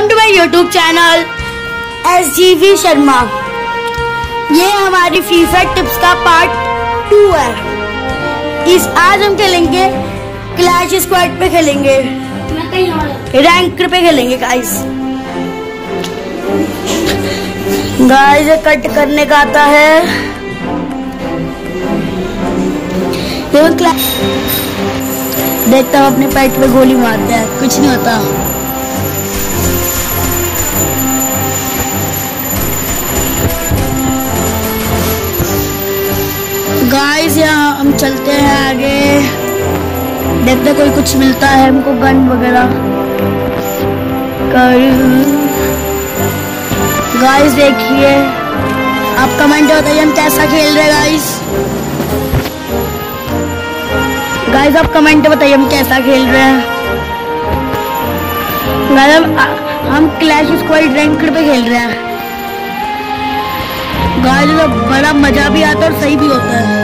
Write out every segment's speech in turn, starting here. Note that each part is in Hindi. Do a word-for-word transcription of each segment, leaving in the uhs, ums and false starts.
Welcome to my YouTube channel S G V Sharma. ये हमारी फ्री फायर टिप्स का पार्ट टू है। इस आज हम खेलेंगे क्लैश स्क्वाड पे खेलेंगे, रैंक पे खेलेंगे गाइस। गाइस ये कट करने का आता है। देखता हूँ अपने पेट पे गोली मारता है, कुछ नहीं होता। गाइस यहाँ हम चलते हैं आगे, देखते कोई कुछ मिलता है हमको, गन वगैरह। गाइस देखिए, आप कमेंट बताइए हम कैसा खेल रहे हैं गाइस। गाइस आप कमेंट बताइए हम कैसा खेल रहे हैं। गाइस हम क्लैश स्क्वाड रैंक पे खेल रहे हैं। गाइस बड़ा मजा भी आता है और सही भी होता है।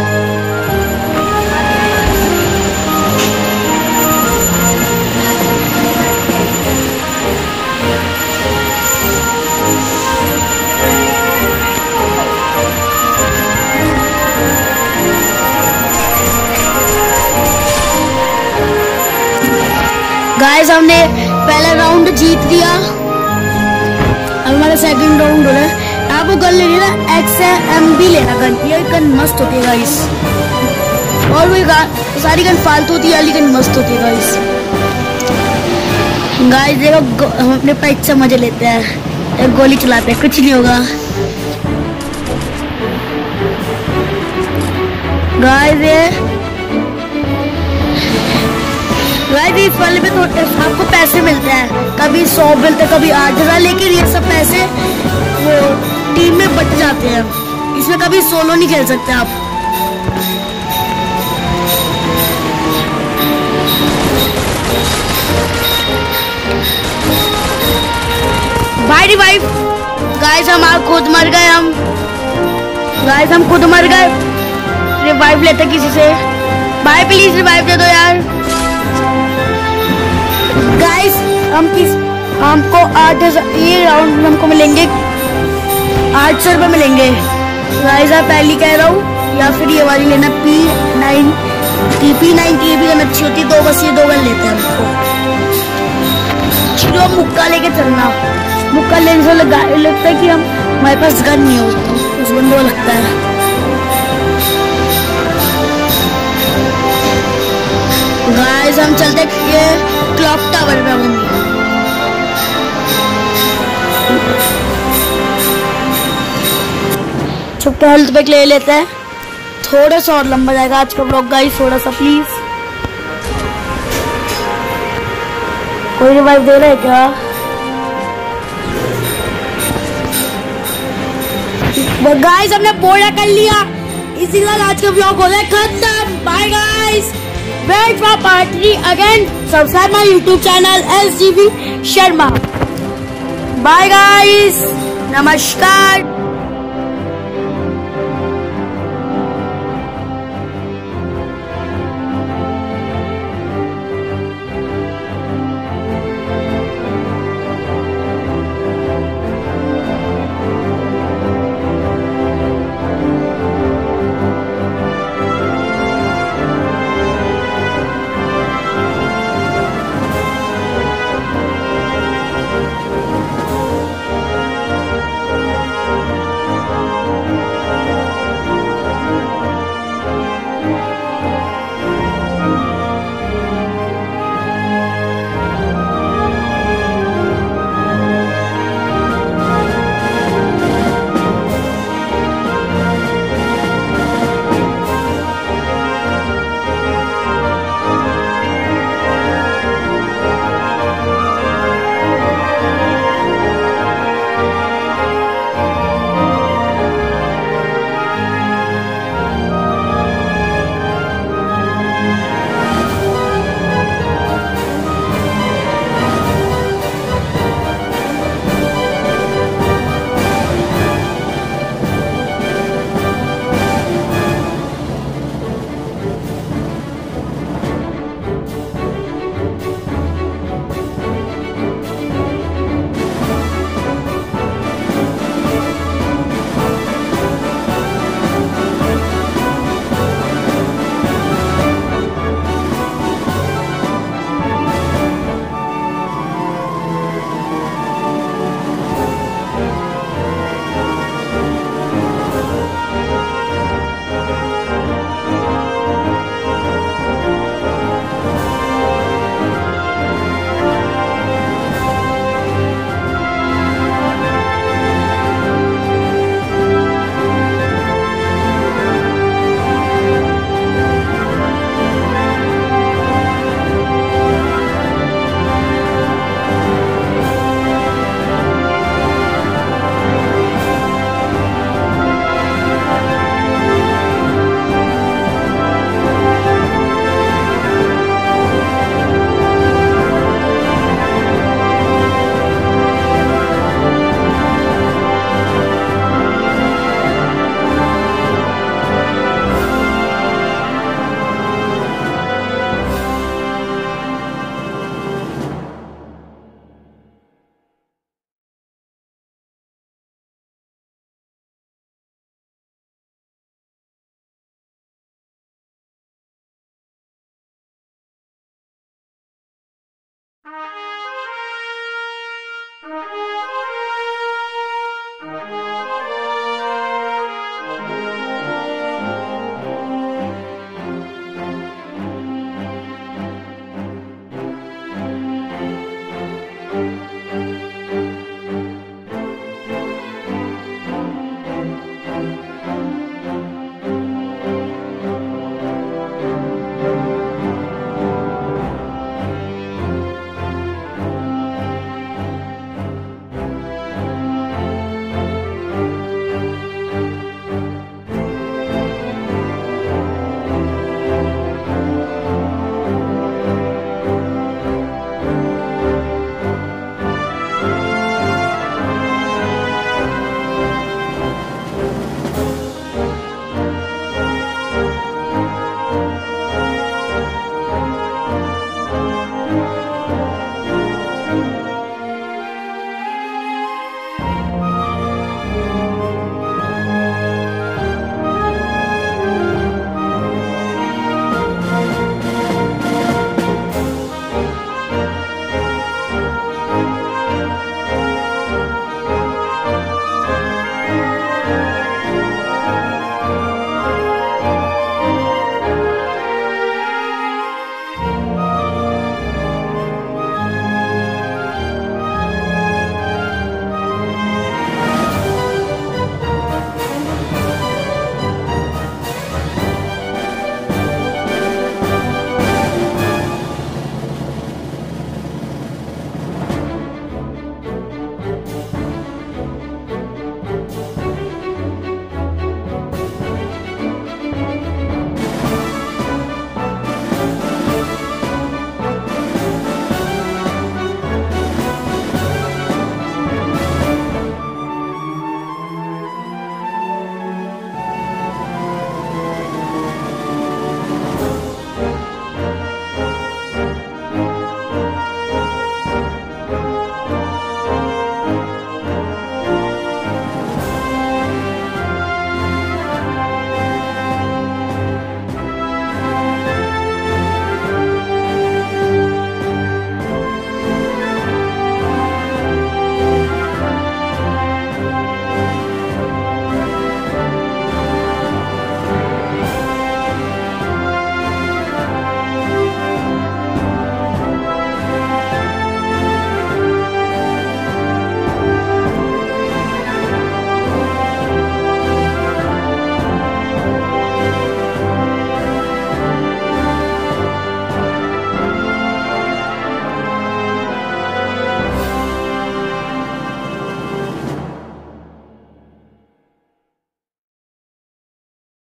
गाइस हमने पहला राउंड जीत लिया, अब हमारा सेकंड राउंड हो रहा है। आपको गन लेनी है ना, एक्स एम भी लेना गन, ये गन मस्त होती है गाइस। और वही सारी गन फालतू होती है, वाली गन मस्त होती है गाइस। गाइस देखो हम अपने पेट से मजे लेते हैं, एक गोली चलाते हैं, कुछ नहीं होगा। गाइस ये गाइस इस वाले में तो आपको पैसे मिलते हैं, कभी सौ मिलते हैं, कभी आठ हजार, लेकिन ये सब पैसे वो टीम में बट जाते हैं। इसमें कभी सोलो नहीं खेल सकते आप। भाई रिवाइव। गाइस हम खुद मर गए, हम गाइस हम खुद मर गए। रिवाइव लेते किसी से, भाई प्लीज रिवाइव दे दो यार। गाइस हम किस हमको आठ हजार ये राउंड में हमको मिलेंगे आठ सौ रुपये मिलेंगे। गाइस आप पहली कह रहा हूँ, या फिर ये वाली लेना पी नाइन की पी नाइन की भी गन अच्छी होती है। दो बस ये दो गन लेते हैं हमको। चलो मुक्का लेके चलना, मुक्का लेने से लगा लगता है कि हम हमारे पास गन नहीं होती, उस बंदे को लगता है। गाइस हम चलते ये क्लॉक टावर पे होंगे। छुप हेल्थ पैक ले लेते हैं, थोड़ा सा और लंबा जाएगा आज का ब्लॉग गाइस, थोड़ा सा प्लीज। कोई रिवाइव दे रहा है क्या? गाइस हमने पूरा कर लिया, इसी के साथ आज का ब्लॉग हो गया खत्म। Bye guys, wait for part three again. Subscribe my YouTube channel S G V Sharma. Bye guys, नमस्कार। है।